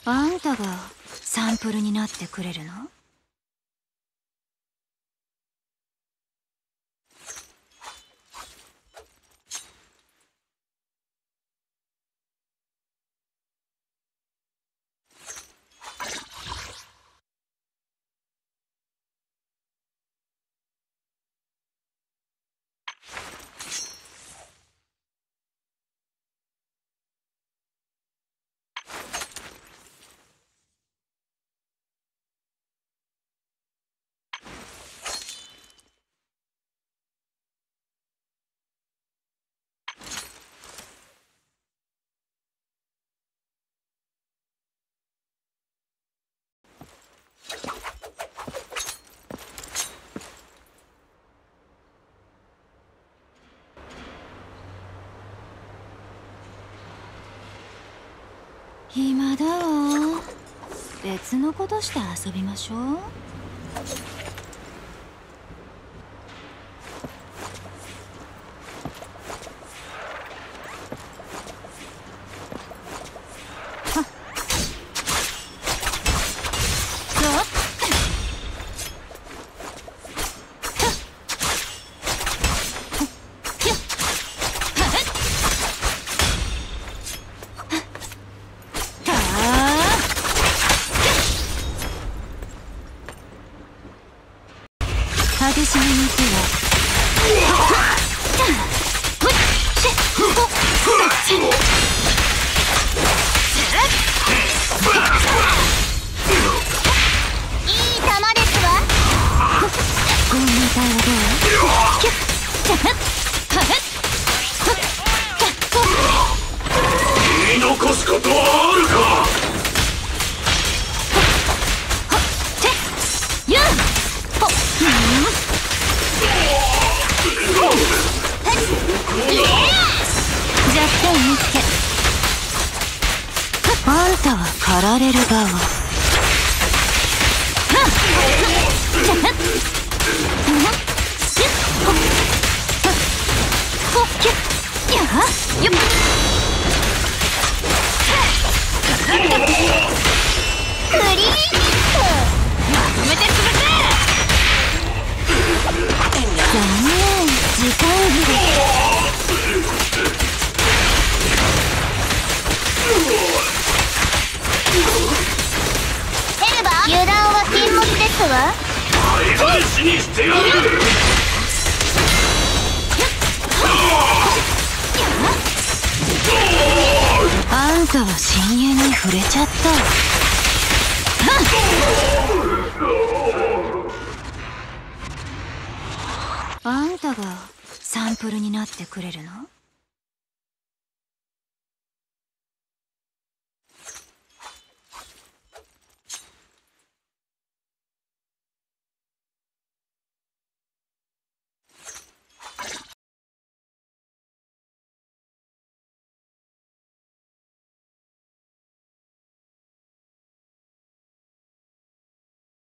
あんたがサンプルになってくれるの？暇だわ。別のことして遊びましょう。激しめに行くわ。いい球ですわ。こんな体はどう？ 言い残すことはあるか。 弱点見つけ。あんたは狩られる側。クリーンまとめて潰せ。残念、時間切れ。ヘルバー、油断は禁物ですわ。 大返しにしてやる。 あんたは深淵に触れちゃった。あんたがサンプルになってくれるの？